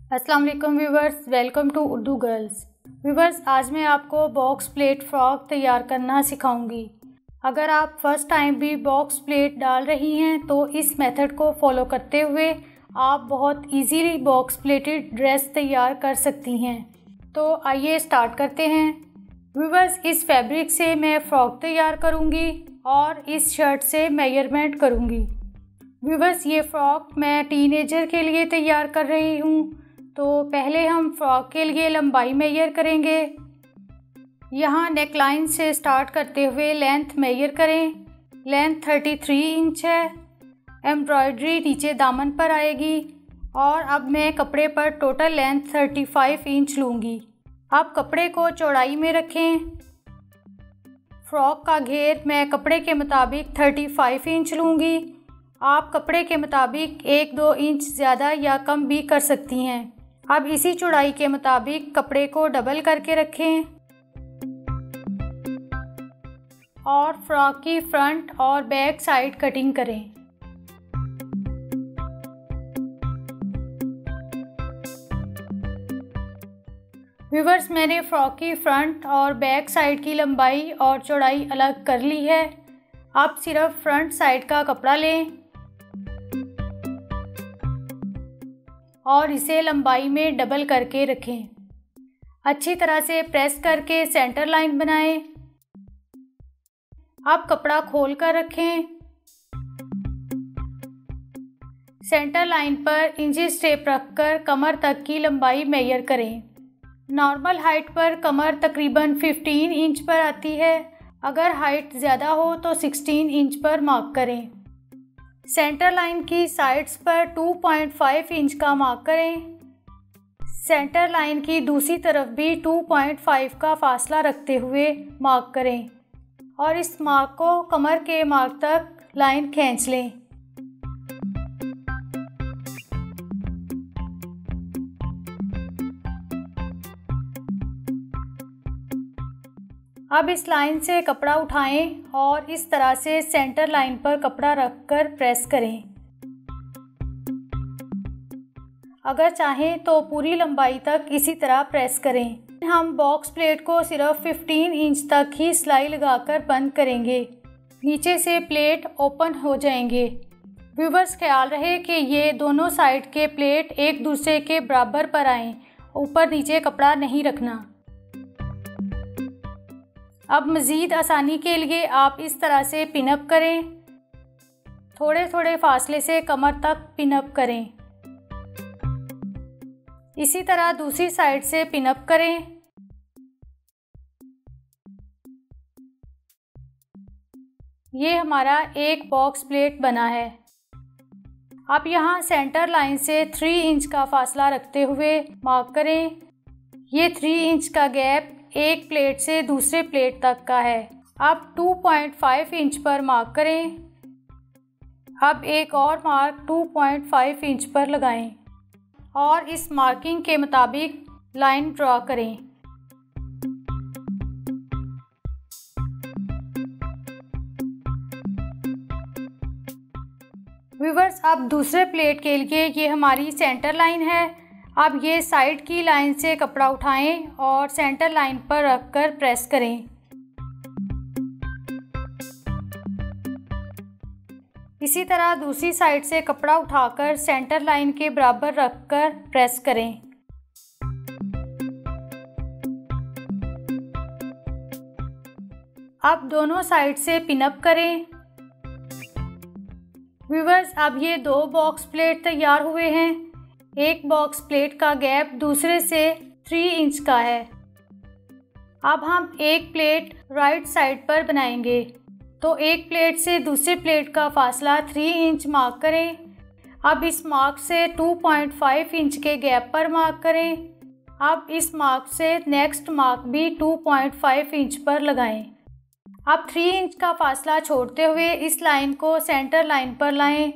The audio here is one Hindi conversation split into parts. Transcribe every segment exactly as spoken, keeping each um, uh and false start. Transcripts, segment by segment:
अस्सलाम वालेकुम viewers, welcome to Urdu girls. Viewers, आज मैं आपको बॉक्स प्लेट फ़्रॉक तैयार करना सिखाऊंगी। अगर आप फ़र्स्ट टाइम भी बॉक्स प्लेट डाल रही हैं तो इस मेथड को फॉलो करते हुए आप बहुत इजीली बॉक्स प्लेटेड ड्रेस तैयार कर सकती हैं। तो आइए स्टार्ट करते हैं। व्यूवर्स, इस फैब्रिक से मैं फ़्रॉक तैयार करूँगी और इस शर्ट से मेजरमेंट करूँगी। व्यूवर्स, ये फ़्रॉक मैं टीनेजर के लिए तैयार कर रही हूँ। तो पहले हम फ्रॉक के लिए लंबाई मेजर करेंगे। यहाँ नेकलाइन से स्टार्ट करते हुए लेंथ मेजर करें। लेंथ तैंतीस इंच है। एम्ब्रॉयडरी नीचे दामन पर आएगी और अब मैं कपड़े पर टोटल लेंथ पैंतीस इंच लूँगी। अब कपड़े को चौड़ाई में रखें। फ्रॉक का घेर मैं कपड़े के मुताबिक पैंतीस इंच लूँगी। आप कपड़े के मुताबिक एक दो इंच ज़्यादा या कम भी कर सकती हैं। अब इसी चौड़ाई के मुताबिक कपड़े को डबल करके रखें और फ्रॉक की फ्रंट और बैक साइड कटिंग करें। व्यूवर्स, मैंने फ्रॉक की फ्रंट और बैक साइड की लंबाई और चौड़ाई अलग कर ली है। अब सिर्फ फ्रंट साइड का कपड़ा लें और इसे लंबाई में डबल करके रखें। अच्छी तरह से प्रेस करके सेंटर लाइन बनाएं। अब कपड़ा खोल कर रखें। सेंटर लाइन पर इंचेस टेप रखकर कमर तक की लंबाई मेजर करें। नॉर्मल हाइट पर कमर तकरीबन पंद्रह इंच पर आती है। अगर हाइट ज़्यादा हो तो सोलह इंच पर मार्क करें। सेंटर लाइन की साइड्स पर दो पॉइंट पाँच इंच का मार्क करें। सेंटर लाइन की दूसरी तरफ भी दो पॉइंट पाँच का फासला रखते हुए मार्क करें और इस मार्क को कमर के मार्क तक लाइन खींच लें। अब इस लाइन से कपड़ा उठाएं और इस तरह से सेंटर लाइन पर कपड़ा रखकर प्रेस करें। अगर चाहें तो पूरी लंबाई तक इसी तरह प्रेस करें। हम बॉक्स प्लेट को सिर्फ पंद्रह इंच तक ही सिलाई लगाकर बंद करेंगे। नीचे से प्लेट ओपन हो जाएंगे। व्यूवर्स, ख्याल रहे कि ये दोनों साइड के प्लेट एक दूसरे के बराबर पर आएँ। ऊपर नीचे कपड़ा नहीं रखना। अब मज़ीद आसानी के लिए आप इस तरह से पिनअप करें। थोड़े थोड़े फासले से कमर तक पिनअप करें। इसी तरह दूसरी साइड से पिनअप करें। ये हमारा एक बॉक्स प्लेट बना है। अब यहाँ सेंटर लाइन से तीन इंच का फासला रखते हुए मार्क करें। ये तीन इंच का गैप एक प्लेट से दूसरे प्लेट तक का है। अब दो पॉइंट पाँच इंच पर मार्क करें। अब एक और मार्क दो पॉइंट पाँच इंच पर लगाएं और इस मार्किंग के मुताबिक लाइन ड्रॉ करें। व्यूवर्स, अब दूसरे प्लेट के लिए ये हमारी सेंटर लाइन है। अब ये साइड की लाइन से कपड़ा उठाएं और सेंटर लाइन पर रखकर प्रेस करें। इसी तरह दूसरी साइड से कपड़ा उठाकर सेंटर लाइन के बराबर रखकर प्रेस करें। अब दोनों साइड से पिनअप करें। व्यूवर्स, अब ये दो बॉक्स प्लेट तैयार हुए हैं। एक बॉक्स प्लेट का गैप दूसरे से तीन इंच का है। अब हम एक प्लेट राइट साइड पर बनाएंगे। तो एक प्लेट से दूसरे प्लेट का फासला तीन इंच मार्क करें। अब इस मार्क से दो पॉइंट पाँच इंच के गैप पर मार्क करें। अब इस मार्क से नेक्स्ट मार्क भी दो पॉइंट पाँच इंच पर लगाएं। अब तीन इंच का फासला छोड़ते हुए इस लाइन को सेंटर लाइन पर लाएं।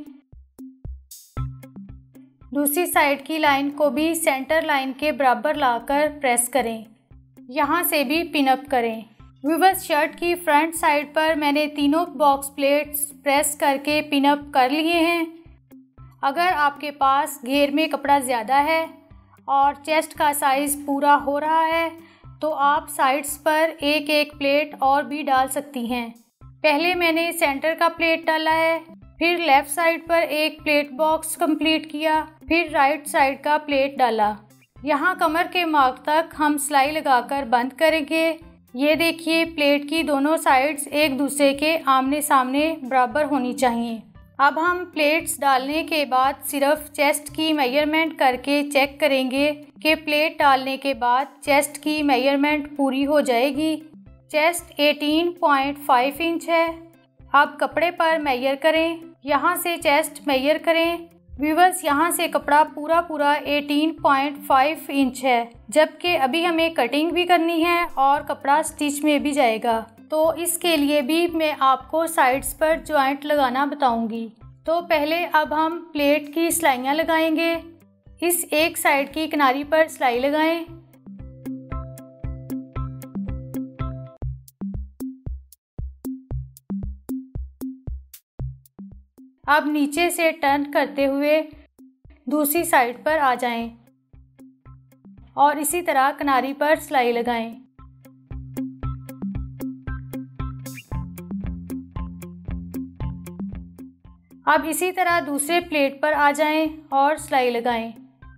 दूसरी साइड की लाइन को भी सेंटर लाइन के बराबर लाकर प्रेस करें। यहाँ से भी पिनअप करें। व्यूवर्स, शर्ट की फ्रंट साइड पर मैंने तीनों बॉक्स प्लेट्स प्रेस करके पिनअप कर लिए हैं। अगर आपके पास घेर में कपड़ा ज़्यादा है और चेस्ट का साइज़ पूरा हो रहा है तो आप साइड्स पर एक एक प्लेट और भी डाल सकती हैं। पहले मैंने सेंटर का प्लेट डाला है, फिर लेफ़्ट साइड पर एक प्लेट बॉक्स कंप्लीट किया, फिर राइट साइड का प्लेट डाला। यहाँ कमर के मार्क तक हम सिलाई लगाकर बंद करेंगे। ये देखिए, प्लेट की दोनों साइड्स एक दूसरे के आमने सामने बराबर होनी चाहिए। अब हम प्लेट्स डालने के बाद सिर्फ चेस्ट की मेजरमेंट करके चेक करेंगे कि प्लेट डालने के बाद चेस्ट की मेजरमेंट पूरी हो जाएगी। चेस्ट अठारह पॉइंट पाँच इंच है। अब कपड़े पर मेजर करें, यहाँ से चेस्ट मेजर करें। व्यूअर्स, यहाँ से कपड़ा पूरा पूरा अठारह पॉइंट पाँच इंच है, जबकि अभी हमें कटिंग भी करनी है और कपड़ा स्टिच में भी जाएगा, तो इसके लिए भी मैं आपको साइड्स पर जॉइंट लगाना बताऊंगी। तो पहले अब हम प्लेट की सिलाइयाँ लगाएंगे। इस एक साइड की किनारी पर सिलाई लगाएं। अब नीचे से टर्न करते हुए दूसरी साइड पर आ जाएं और इसी तरह किनारी पर सिलाई लगाएं। अब इसी तरह दूसरे प्लेट पर आ जाएं और सिलाई लगाएं।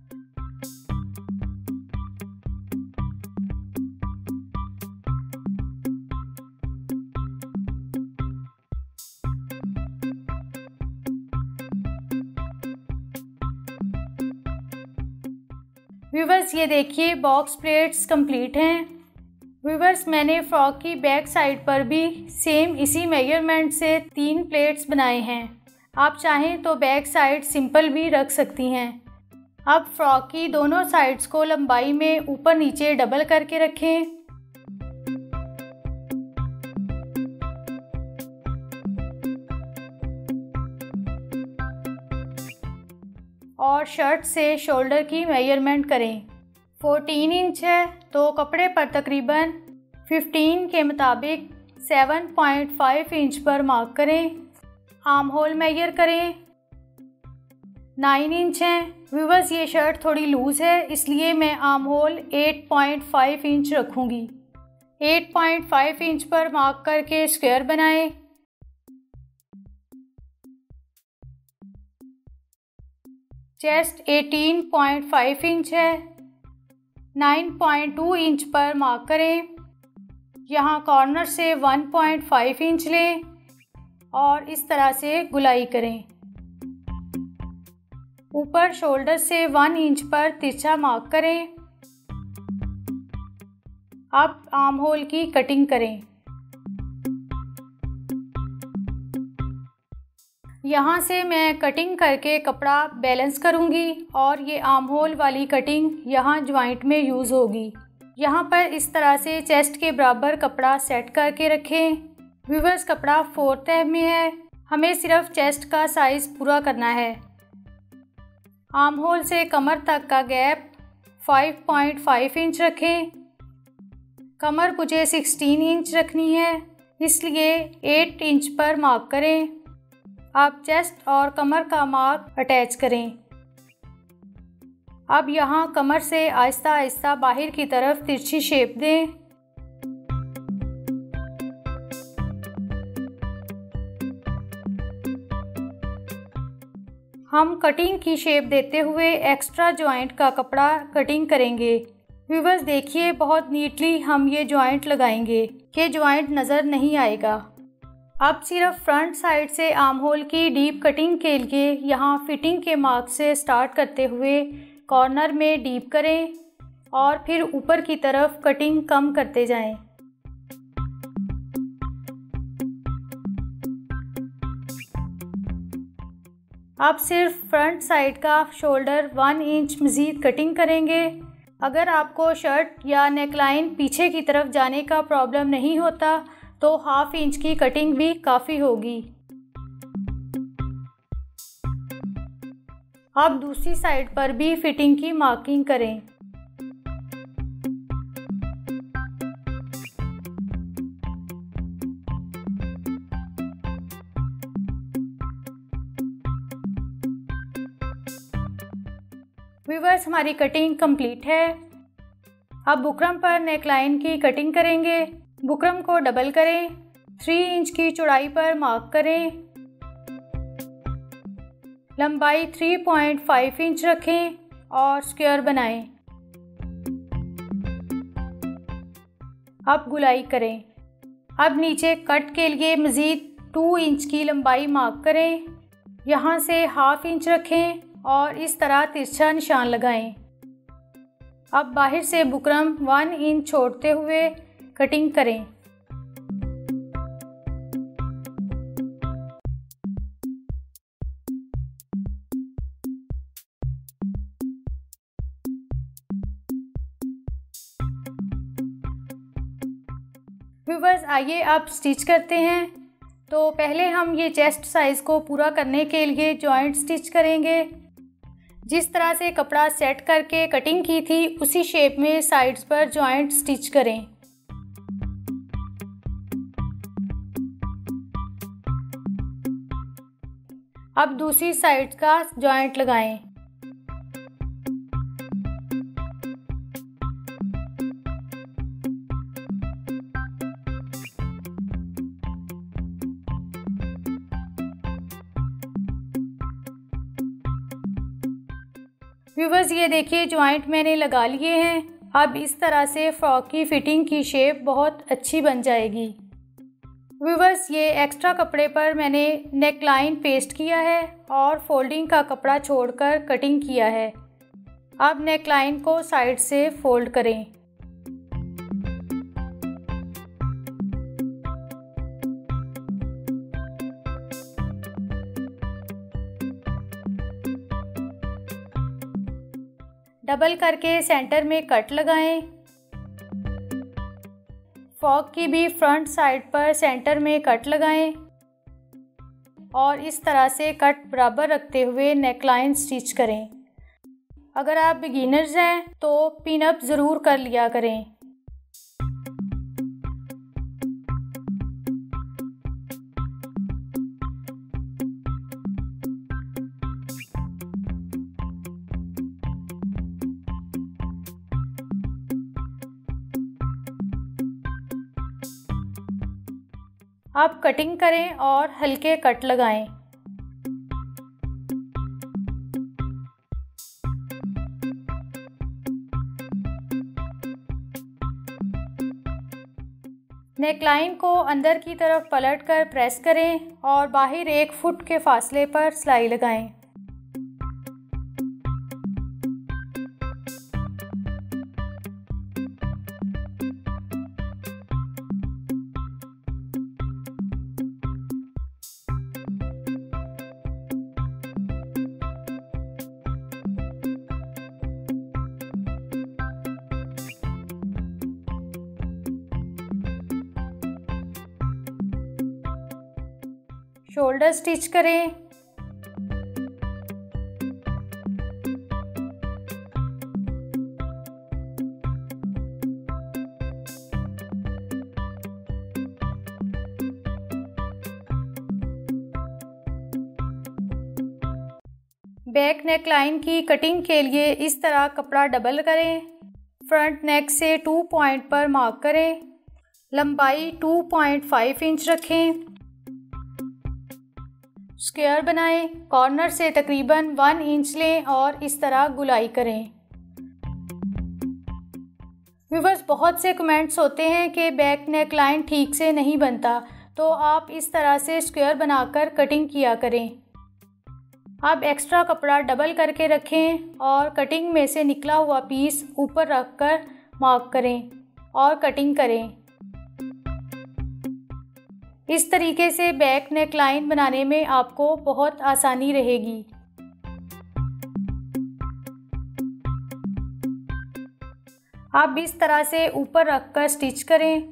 व्यूवर्स, ये देखिए बॉक्स प्लेट्स कंप्लीट हैं। व्यूवर्स, मैंने फ्रॉक की बैक साइड पर भी सेम इसी मेजरमेंट से तीन प्लेट्स बनाए हैं। आप चाहें तो बैक साइड सिंपल भी रख सकती हैं। अब फ्रॉक की दोनों साइड्स को लंबाई में ऊपर नीचे डबल करके रखें। और शर्ट से शोल्डर की मेजरमेंट करें। चौदह इंच है तो कपड़े पर तकरीबन पंद्रह के मुताबिक सात पॉइंट पाँच इंच पर मार्क करें। आर्म होल मेजर करें। नौ इंच है। व्यूअर्स, ये शर्ट थोड़ी लूज़ है, इसलिए मैं आर्म होल आठ पॉइंट पाँच इंच रखूँगी। आठ पॉइंट पाँच इंच पर मार्क करके स्क्वायर बनाएं। चेस्ट अठारह पॉइंट पाँच इंच है। नौ पॉइंट दो इंच पर मार्क करें। यहाँ कॉर्नर से एक पॉइंट पाँच इंच लें और इस तरह से गुलाई करें। ऊपर शोल्डर से एक इंच पर तिरछा मार्क करें। अब आर्म होल की कटिंग करें। यहाँ से मैं कटिंग करके कपड़ा बैलेंस करूँगी और ये आर्म होल वाली कटिंग यहाँ जॉइंट में यूज़ होगी। यहाँ पर इस तरह से चेस्ट के बराबर कपड़ा सेट करके रखें। व्यूवर्स, कपड़ा फोर्थ तह में है, हमें सिर्फ चेस्ट का साइज़ पूरा करना है। आर्म होल से कमर तक का गैप पाँच पॉइंट पाँच इंच रखें। कमर मुझे सोलह इंच रखनी है, इसलिए आठ इंच पर मार्क करें। अब चेस्ट और कमर का मार्क अटैच करें। अब यहाँ कमर से आहिस्ता आहिस्ता बाहर की तरफ तिरछी शेप दें। हम कटिंग की शेप देते हुए एक्स्ट्रा जॉइंट का कपड़ा कटिंग करेंगे। व्यूवर्स, देखिए बहुत नीटली हम ये जॉइंट लगाएंगे कि जॉइंट नज़र नहीं आएगा। अब सिर्फ फ्रंट साइड से आर्म होल की डीप कटिंग के लिए यहाँ फिटिंग के मार्क से स्टार्ट करते हुए कॉर्नर में डीप करें और फिर ऊपर की तरफ कटिंग कम करते जाएं। अब सिर्फ फ्रंट साइड का शोल्डर वन इंच मज़ीद कटिंग करेंगे। अगर आपको शर्ट या नेकलाइन पीछे की तरफ जाने का प्रॉब्लम नहीं होता तो हाफ इंच की कटिंग भी काफ़ी होगी। अब दूसरी साइड पर भी फिटिंग की मार्किंग करें। व्यूअर्स, व्यूअर्स, हमारी कटिंग कंप्लीट है। अब बुकरम पर नेकलाइन की कटिंग करेंगे। बुकरम को डबल करें, थ्री इंच की चौड़ाई पर मार्क करें, लंबाई थ्री पॉइंट फाइव इंच रखें और स्क्वायर बनाएं। अब गुलाई करें। अब नीचे कट के लिए मज़ीद टू इंच की लंबाई मार्क करें, यहाँ से हाफ इंच रखें और इस तरह तिरछा निशान लगाएं। अब बाहर से बुकरम वन इंच छोड़ते हुए कटिंग करें। व्यूअर्स, आइए अब स्टिच करते हैं। तो पहले हम ये चेस्ट साइज़ को पूरा करने के लिए जॉइंट स्टिच करेंगे। जिस तरह से कपड़ा सेट करके कटिंग की थी उसी शेप में साइड्स पर जॉइंट स्टिच करें। अब दूसरी साइड का जॉइंट लगाएं। व्यूअर्स, ये देखिए जॉइंट मैंने लगा लिए हैं। अब इस तरह से फ्रॉक की फिटिंग की शेप बहुत अच्छी बन जाएगी। व्यूअर्स, ये एक्स्ट्रा कपड़े पर मैंने नेक लाइन पेस्ट किया है और फोल्डिंग का कपड़ा छोड़कर कटिंग किया है। अब नेक लाइन को साइड से फोल्ड करें। डबल करके सेंटर में कट लगाएं। फ्रॉक की भी फ्रंट साइड पर सेंटर में कट लगाएं और इस तरह से कट बराबर रखते हुए नेकलाइन स्टिच करें। अगर आप बिगिनर्स हैं तो पिन अप ज़रूर कर लिया करें। अब कटिंग करें और हल्के कट लगाएं। नेकलाइन को अंदर की तरफ पलटकर प्रेस करें और बाहर एक फुट के फासले पर सिलाई लगाएं। शोल्डर स्टिच करें। बैक नेक लाइन की कटिंग के लिए इस तरह कपड़ा डबल करें। फ्रंट नेक से टू पॉइंट पर मार्क करें। लंबाई टू पॉइंट फाइव इंच रखें। स्क्वायर बनाएं। कॉर्नर से तकरीबन वन इंच लें और इस तरह गुलाई करें। व्यूअर्स, बहुत से कमेंट्स होते हैं कि बैक नेक लाइन ठीक से नहीं बनता, तो आप इस तरह से स्क्वायर बनाकर कटिंग किया करें। अब एक्स्ट्रा कपड़ा डबल करके रखें और कटिंग में से निकला हुआ पीस ऊपर रखकर मार्क करें और कटिंग करें। इस तरीके से बैक नेक लाइन बनाने में आपको बहुत आसानी रहेगी। आप इस तरह से ऊपर रखकर स्टिच करें।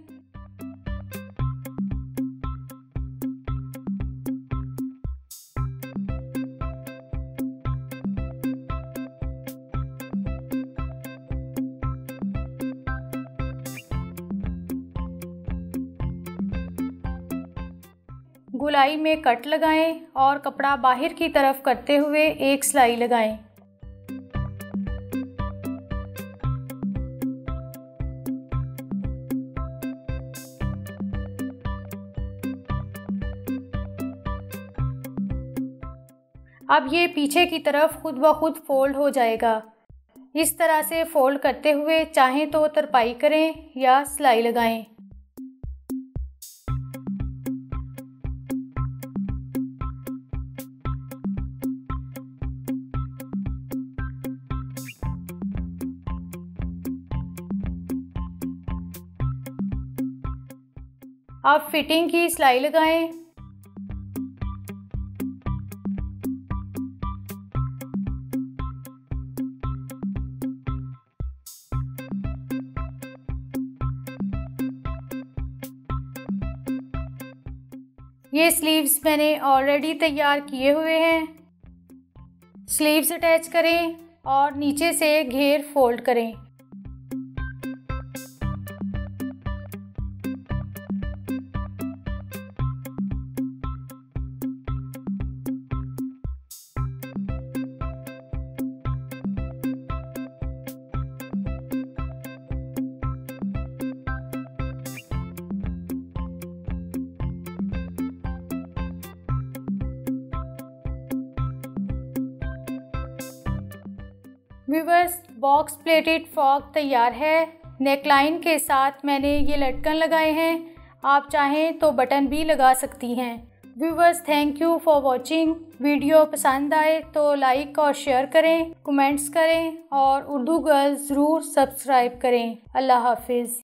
गुलाई में कट लगाएं और कपड़ा बाहर की तरफ करते हुए एक सिलाई लगाएं। अब ये पीछे की तरफ खुद ब खुद फोल्ड हो जाएगा। इस तरह से फोल्ड करते हुए चाहें तो तरपाई करें या सिलाई लगाएं। अब फिटिंग की सिलाई लगाएं। ये स्लीव्स मैंने ऑलरेडी तैयार किए हुए हैं। स्लीव्स अटैच करें और नीचे से घेर फोल्ड करें। व्यूअर्स, बॉक्स प्लेटेड फ्रॉक तैयार है। नेकलाइन के साथ मैंने ये लटकन लगाए हैं। आप चाहें तो बटन भी लगा सकती हैं। Viewers, thank you for watching. Video पसंद आए तो लाइक और शेयर करें, कमेंट्स करें और उर्दू गर्ल्स ज़रूर सब्सक्राइब करें। अल्लाह हाफिज़।